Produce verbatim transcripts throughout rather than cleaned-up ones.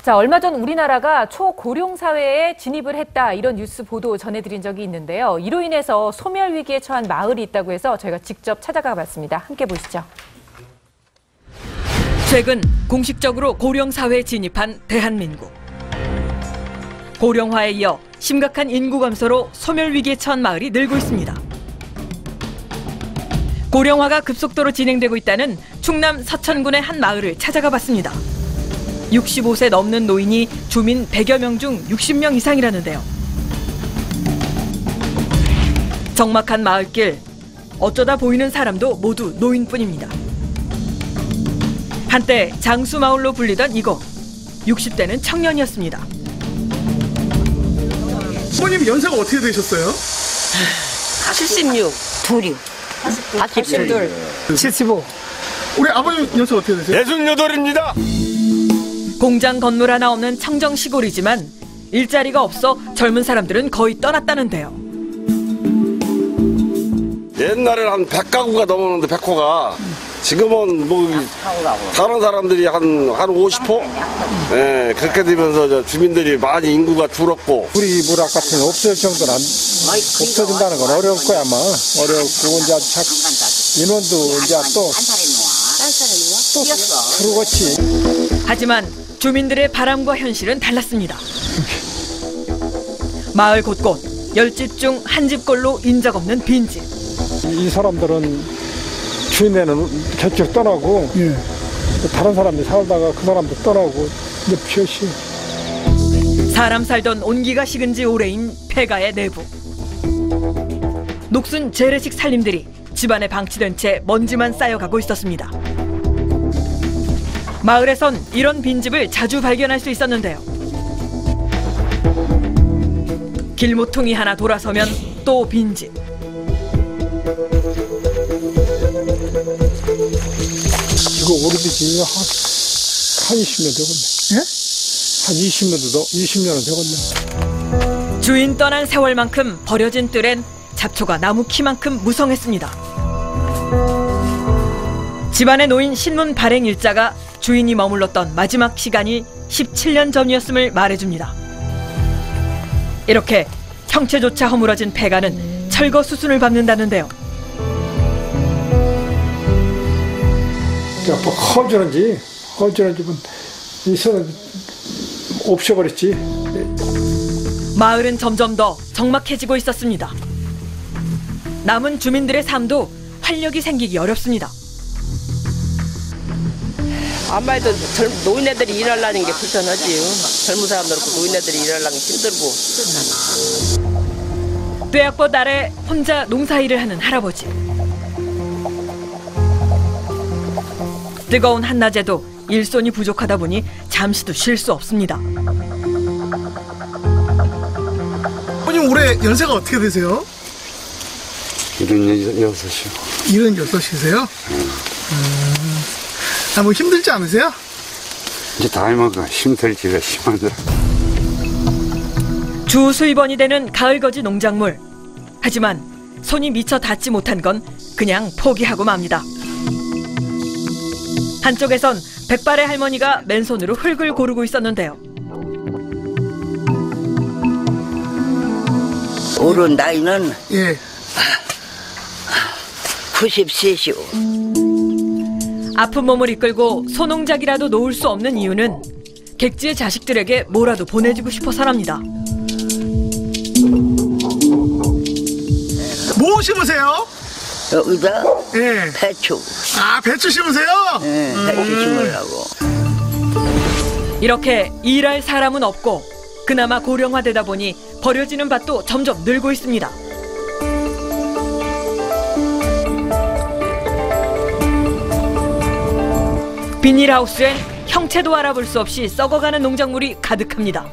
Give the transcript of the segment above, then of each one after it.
자, 얼마 전 우리나라가 초고령 사회에 진입을 했다, 이런 뉴스 보도 전해드린 적이 있는데요. 이로 인해서 소멸 위기에 처한 마을이 있다고 해서 저희가 직접 찾아가 봤습니다. 함께 보시죠. 최근 공식적으로 고령 사회에 진입한 대한민국. 고령화에 이어 심각한 인구 감소로 소멸 위기에 처한 마을이 늘고 있습니다. 고령화가 급속도로 진행되고 있다는 충남 서천군의 한 마을을 찾아가 봤습니다. 육십오 세 넘는 노인이 주민 백여 명 중 육십 명 이상이라는데요. 적막한 마을길, 어쩌다 보이는 사람도 모두 노인뿐입니다. 한때 장수마을로 불리던 이곳, 육십 대는 청년이었습니다. 어머님 연세가 어떻게 되셨어요? 칠십육. 둘이. 팔십이. 칠십오. 우리 아버님 연세가 어떻게 되세요? 예순여덟입니다. 공장 건물 하나 없는 청정 시골이지만 일자리가 없어 젊은 사람들은 거의 떠났다는데요. 옛날에는 한 백 가구가 넘었는데 백 호가 지금은 뭐 사는 사람들이 한, 한 오십 호? 예, 그렇게 되면서 저 주민들이 많이 인구가 줄었고. 우리 문학 같은 게 없을 정도는 안, 없어진다는 건 어려울 거야, 아마. 어렵고, 이제 착, 인원도 이제 또, 또 그러겠지. 하지만 주민들의 바람과 현실은 달랐습니다. 마을 곳곳 열 집 중 한 집꼴로 인적 없는 빈집. 이 사람들은 주인네는 결국 떠나고, 예. 다른 사람들이 살다가 그 사람도 떠나고, 이제 피어시. 사람 살던 온기가 식은 지 오래인 폐가의 내부. 녹슨 재래식 살림들이 집안에 방치된 채 먼지만 쌓여가고 있었습니다. 마을에선 이런 빈집을 자주 발견할 수 있었는데요. 길모퉁이 하나 돌아서면 또 빈집. 이거 오래되지, 한, 한 이십 년 되겠네. 예? 한 이십 년도 더, 이십 년은 되겠네. 주인 떠난 세월만큼 버려진 뜰엔 잡초가 나무 키만큼 무성했습니다. 집안에 놓인 신문 발행 일자가 주인이 머물렀던 마지막 시간이 십칠 년 전이었음을 말해줍니다. 이렇게 형체조차 허물어진 폐가는 철거 수순을 밟는다는데요. 뭐 허주는지, 허주는 집은 있어도 없애버렸지. 마을은 점점 더 적막해지고 있었습니다. 남은 주민들의 삶도 활력이 생기기 어렵습니다. 아마 해도 노인네들이 일하려는 게 불편하지요. 젊은 사람들 없고 노인네들이 일하려는 게 힘들고. 뙤약볕 아래 혼자 농사일을 하는 할아버지. 뜨거운 한낮에도 일손이 부족하다 보니 잠시도 쉴 수 없습니다. 아버님 올해 연세가 어떻게 되세요? 일흔여섯이요. 일흔여섯이세요? 음. 아, 뭐 힘들지 않으세요? 이제 나이 먹어 힘들지가 심하더라. 주 수입원이 되는 가을거지 농작물. 하지만 손이 미처 닿지 못한 건 그냥 포기하고 맙니다. 한쪽에선 백발의 할머니가 맨손으로 흙을 고르고 있었는데요. 오른 나이는 예. 구십셋이요. 아픈 몸을 이끌고 소농작이라도 놓을 수 없는 이유는 객지의 자식들에게 뭐라도 보내주고 싶어서랍니다. 뭐 심으세요? 여기다 예. 배추. 아, 배추 심으세요? 네, 배추 심으려고. 이렇게 일할 사람은 없고 그나마 고령화되다 보니 버려지는 밭도 점점 늘고 있습니다. 비닐하우스엔 형체도 알아볼 수 없이 썩어가는 농작물이 가득합니다.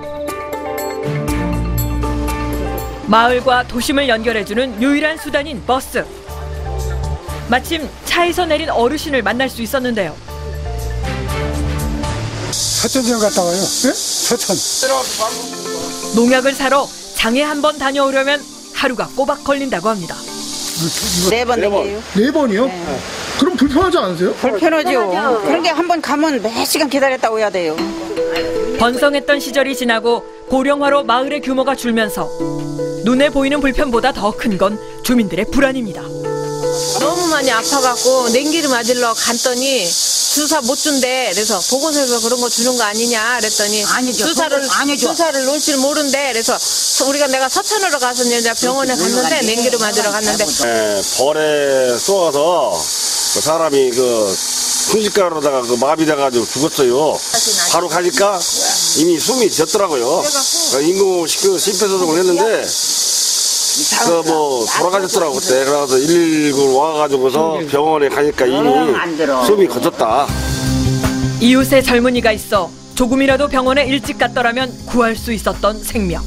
마을과 도심을 연결해주는 유일한 수단인 버스. 마침 차에서 내린 어르신을 만날 수 있었는데요. 서천점 갔다 와요. 예? 서천. 농약을 사러 장에 한 번 다녀오려면 하루가 꼬박 걸린다고 합니다. 네 번 내게요. 네 번이요? 네. 그럼 불편하지 않으세요? 불편하죠. 그런 게 한 번 가면 몇 시간 기다렸다 오야 돼요. 번성했던 시절이 지나고 고령화로 마을의 규모가 줄면서 눈에 보이는 불편보다 더 큰 건 주민들의 불안입니다. 너무 많이 아파갖고 냉기를 맞으러 갔더니 주사 못 준대. 그래서 보건소에서 그런 거 주는 거 아니냐 그랬더니 아니죠. 주사를 아니죠. 주사를 놓을 줄 모른대. 그래서 우리가 내가 서천으로 가서 이제 병원에 갔는데 냉기를 맞으러 갔는데 예, 벌에 쏘아서 그 사람이 그 순식간으로다가 그 마비돼가지고 죽었어요. 바로 가니까 이미 숨이 졌더라고요. 그러니까 인공식도 심폐소생을 했는데 그 뭐 돌아가셨더라고 그때. 그래서 일일구 와가지고서 병원에 가니까 이미 숨이 거쳤다. 이웃에 젊은이가 있어 조금이라도 병원에 일찍 갔더라면 구할 수 있었던 생명.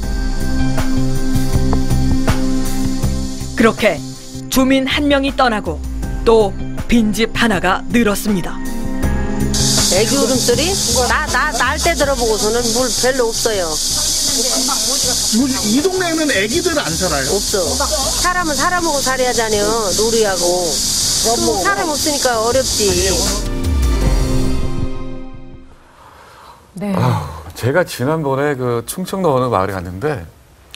그렇게 주민 한 명이 떠나고 또 빈집 하나가 늘었습니다. 애기 울음소리 나 나 날 때 들어보고서는 물 별로 없어요. 이 동네에는 애기들 안 살아요? 없어. 사람은 사람하고 살아야잖아요. 놀이하고. 사람 없으니까 어렵지. 네. 아우, 제가 지난번에 그 충청도 어느 마을에 갔는데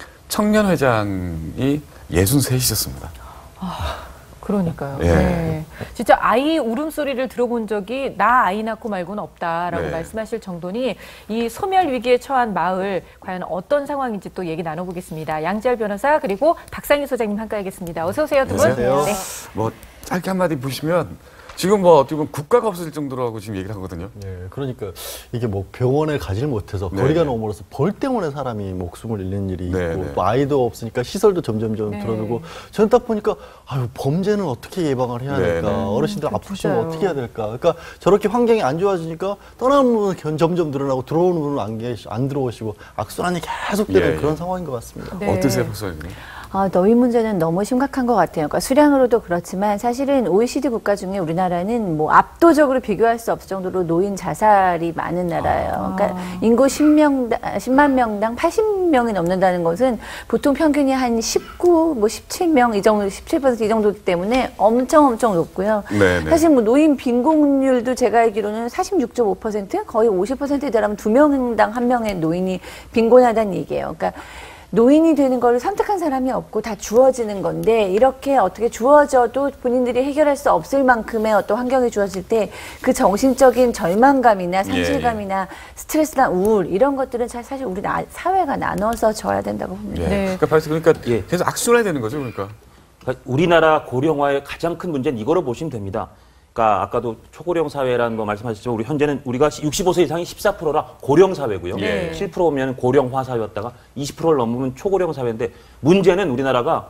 청년회장이 예순셋이셨습니다. 아, 그러니까요. 예. 네. 진짜 아이 울음소리를 들어본 적이 나 아이 낳고 말고는 없다라고 네. 말씀하실 정도니 이 소멸 위기에 처한 마을 과연 어떤 상황인지 또 얘기 나눠보겠습니다. 양지열 변호사 그리고 박상희 소장님 함께하겠습니다. 어서 오세요 두 분. 안녕하세요. 네. 뭐 짧게 한마디 보시면 지금 뭐 어떻게 보면 국가가 없어질 정도로 하고 지금 얘기를 하거든요. 예, 그러니까 이게 뭐 병원에 가질 못해서 네. 거리가 너무 멀어서 벌 때문에 사람이 목숨을 잃는 일이 있고 네, 네. 또 아이도 없으니까 시설도 점점점 네. 줄어들고 저는 딱 보니까 아유 범죄는 어떻게 예방을 해야 네, 될까 네. 어르신들 음, 아프시면 진짜요. 어떻게 해야 될까 그러니까 저렇게 환경이 안 좋아지니까 떠나는 분은 견- 점점 늘어나고 들어오는 분은 안, 계시, 안 들어오시고 악순환이 계속되는 예, 그런 예. 상황인 것 같습니다. 네. 어떠세요, 박사님? 아, 노인 문제는 너무 심각한 것 같아요. 그러니까 수량으로도 그렇지만 사실은 오이시디 국가 중에 우리나라는 뭐 압도적으로 비교할 수 없을 정도로 노인 자살이 많은 나라예요. 그러니까 인구 십 명당, 십만 명당 팔십 명이 넘는다는 것은 보통 평균이 한 십구, 뭐 십칠 명 이 정도, 십칠 퍼센트 이 정도이기 때문에 엄청 엄청 높고요. 네네. 사실 뭐 노인 빈곤율도 제가 알기로는 사십육 점 오 퍼센트, 거의 오십 퍼센트에 달하면 두 명당 한 명의 노인이 빈곤하다는 얘기예요. 그러니까 노인이 되는 걸 선택한 사람이 없고 다 주어지는 건데 이렇게 어떻게 주어져도 본인들이 해결할 수 없을 만큼의 어떤 환경이 주어질 때 그 정신적인 절망감이나 상실감이나 스트레스나 우울 이런 것들은 사- 사실 우리 나, 사회가 나눠서 져야 된다고 봅니다. 예. 네. 그러니까 벌써 그러니까 예. 계속 악순환이 되는 거죠, 그러니까. 그러니까 우리나라 고령화의 가장 큰 문제는 이거로 보시면 됩니다. 그러니까 아까도 초고령 사회라는 거 말씀하셨지만 우리 현재는 우리가 육십오 세 이상이 십사 퍼센트라 고령 사회고요. 네. 칠 퍼센트면 고령화 사회였다가 이십 퍼센트를 넘으면 초고령 사회인데 문제는 우리나라가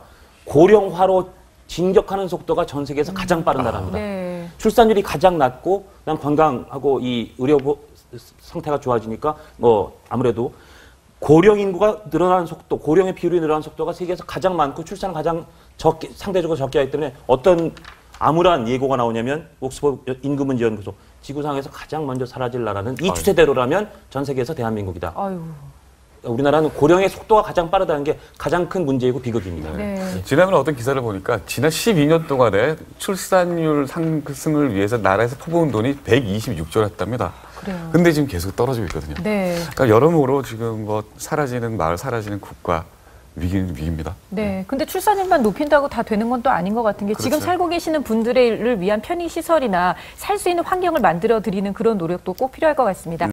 고령화로 진격하는 속도가 전 세계에서 가장 빠른 나라입니다. 네. 출산율이 가장 낮고 그다음 건강하고 이 의료 보- 상태가 좋아지니까 뭐 아무래도 고령 인구가 늘어나는 속도, 고령의 비율이 늘어나는 속도가 세계에서 가장 많고 출산은 가장 적게 상대적으로 적게 하기 때문에 어떤 암울한 예고가 나오냐면 옥스퍼드 인구문제연구소 지구상에서 가장 먼저 사라질 나라는 이 추세대로라면 전 세계에서 대한민국이다. 아유. 우리나라는 고령의 속도가 가장 빠르다는 게 가장 큰 문제이고 비극입니다. 네. 지난번에 어떤 기사를 보니까 지난 십이 년 동안에 출산율 상승을 위해서 나라에서 퍼부은 돈이 백이십육 조였답니다. 그래요. 근데 지금 계속 떨어지고 있거든요. 네. 그러니까 여러모로 지금 뭐 사라지는 마을, 사라지는 국가 위기는 위기입니다. 네. 근데 출산율만 높인다고 다 되는 건 또 아닌 것 같은 게 지금 그렇죠. 살고 계시는 분들을 위한 편의 시설이나 살 수 있는 환경을 만들어 드리는 그런 노력도 꼭 필요할 것 같습니다.